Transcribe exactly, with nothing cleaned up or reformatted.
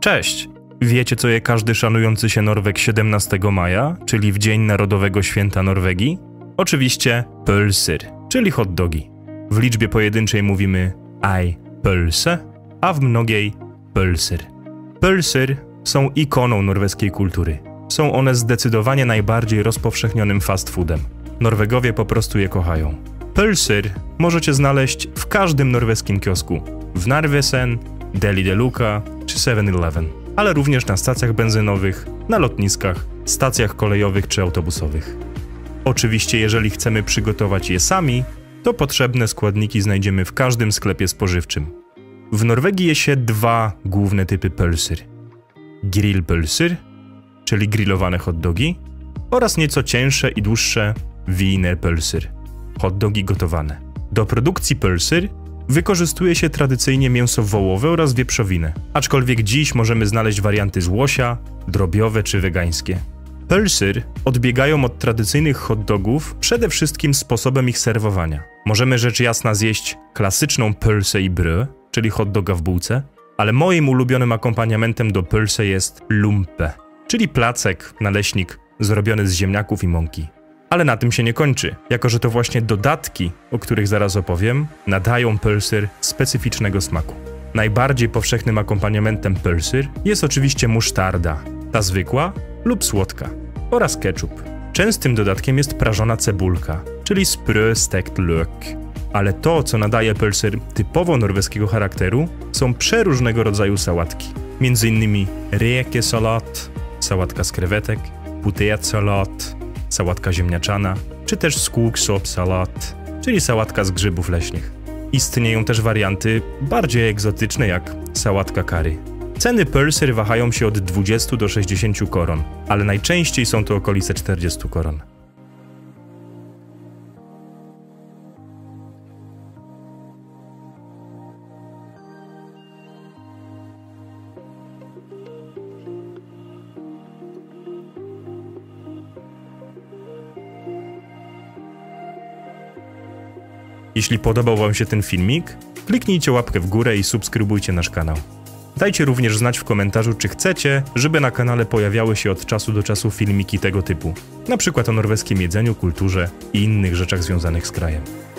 Cześć! Wiecie, co je każdy szanujący się Norweg siedemnastego maja, czyli w Dzień Narodowego Święta Norwegii? Oczywiście pølser, czyli hot dogi. W liczbie pojedynczej mówimy ei pølse, a w mnogiej pølser. Pølser są ikoną norweskiej kultury. Są one zdecydowanie najbardziej rozpowszechnionym fast foodem. Norwegowie po prostu je kochają. Pølser możecie znaleźć w każdym norweskim kiosku. W Narvesen, Deli de Luca czy seven eleven, ale również na stacjach benzynowych, na lotniskach, stacjach kolejowych czy autobusowych. Oczywiście, jeżeli chcemy przygotować je sami, to potrzebne składniki znajdziemy w każdym sklepie spożywczym. W Norwegii je się dwa główne typy pølser. Grillpølser, czyli grillowane hot dogi, oraz nieco cięższe i dłuższe wienerpølser, hot dogi gotowane. Do produkcji pølser wykorzystuje się tradycyjnie mięso wołowe oraz wieprzowinę, aczkolwiek dziś możemy znaleźć warianty z łosia, drobiowe czy wegańskie. Pølser odbiegają od tradycyjnych hot dogów przede wszystkim sposobem ich serwowania. Możemy rzecz jasna zjeść klasyczną pølse i brød, czyli hot doga w bułce, ale moim ulubionym akompaniamentem do pølse jest lumpe, czyli placek, naleśnik zrobiony z ziemniaków i mąki. Ale na tym się nie kończy, jako że to właśnie dodatki, o których zaraz opowiem, nadają pølser specyficznego smaku. Najbardziej powszechnym akompaniamentem pølser jest oczywiście musztarda, ta zwykła lub słodka, oraz ketchup. Częstym dodatkiem jest prażona cebulka, czyli sprøstekt løk. Ale to, co nadaje pølser typowo norweskiego charakteru, są przeróżnego rodzaju sałatki. Między innymi rekesalat, sałatka z krewetek, potetsalat, sałatka ziemniaczana, czy też skogsoppsalat, czyli sałatka z grzybów leśnych. Istnieją też warianty bardziej egzotyczne jak sałatka curry. Ceny pølser wahają się od dwudziestu do sześćdziesięciu koron, ale najczęściej są to okolice czterdziestu koron. Jeśli podobał Wam się ten filmik, kliknijcie łapkę w górę i subskrybujcie nasz kanał. Dajcie również znać w komentarzu, czy chcecie, żeby na kanale pojawiały się od czasu do czasu filmiki tego typu, na przykład o norweskim jedzeniu, kulturze i innych rzeczach związanych z krajem.